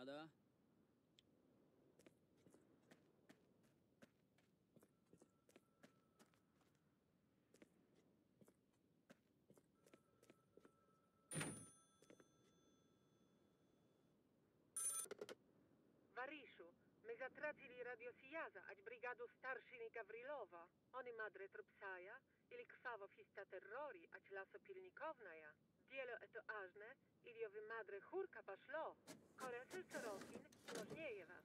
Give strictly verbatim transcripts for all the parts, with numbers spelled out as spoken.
Ada? Варишу, мы затратили радиосияза от бригаду старшины Гаврилова. Они мадре трупсая, или ксаво фиста террори, от ласо пильниковная. Дело это ажне, или вы мадре хурка пошло. Коресел Сорокин, сложнее вас.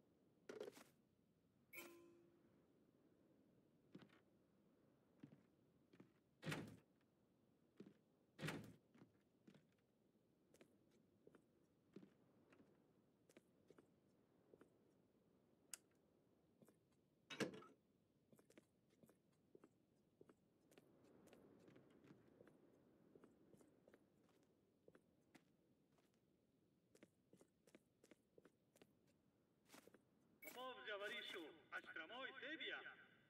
Помня, Варишу, астромой Себия.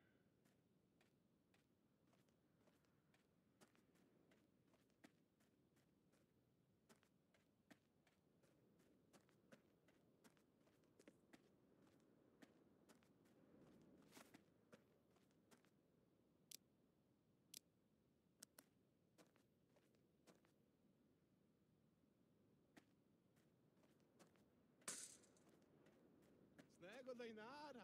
Nego da inara.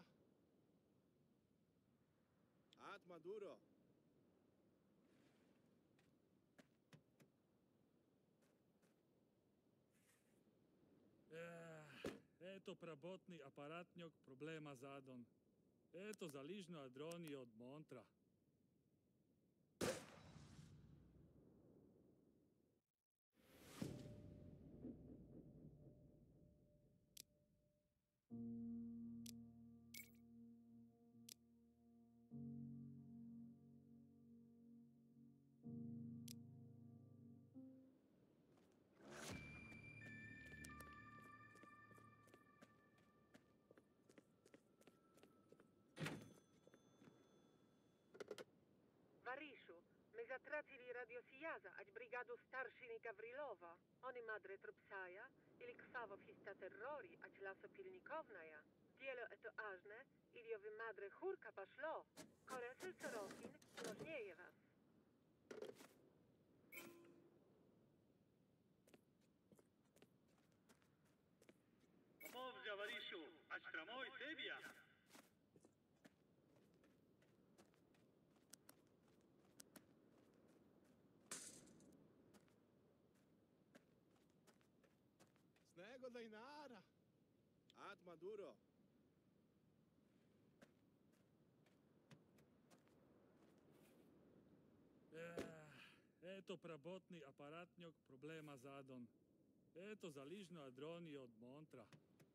At Maduro. Eto prabotni aparatnjog problema zadon. Eto zaližno adroni od Montra. Варишу, мы затратили радиосияза от бригаду старшины Гаврилова. Они мадре трупсая, или ксаво фиста террори, от ласо пильниковная. Дело это ажне, или вы мадре хурка пошло. Коресел Сорокин, сложнее вас. Помня, Варишу, астромой Себия. Nego da inara. At Maduro. Eto prabotni aparatnjog problema zadon. Eto zaližno adroni od Montra.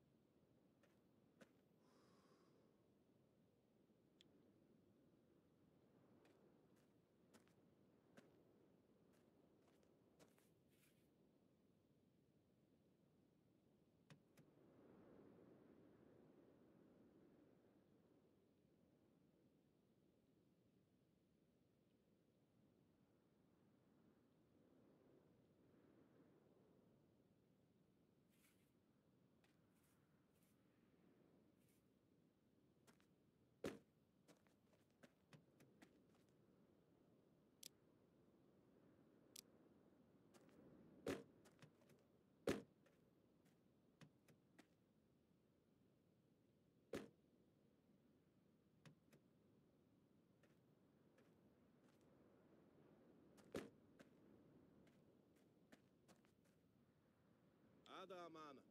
Ada Amana.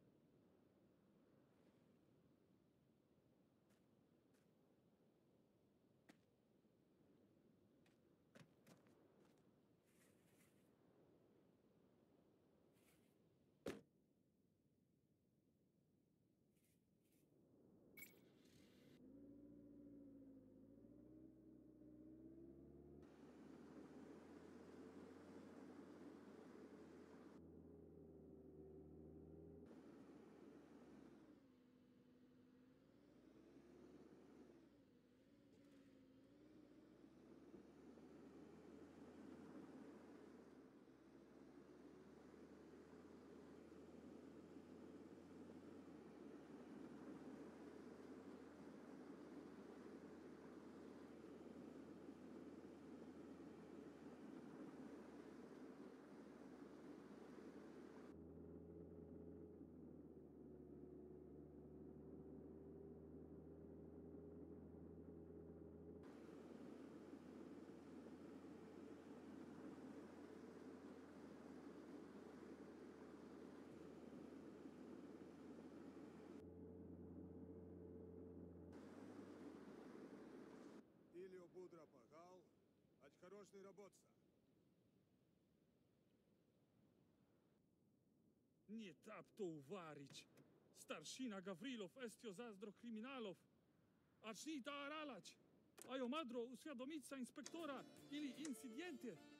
Ostrożny robotca. Nie tap to uwarić. Staršina Gavrilov estio zazdro kriminalov. Aczni ta aralać. A jo madro uswiadomica inspektora ili incidjentie.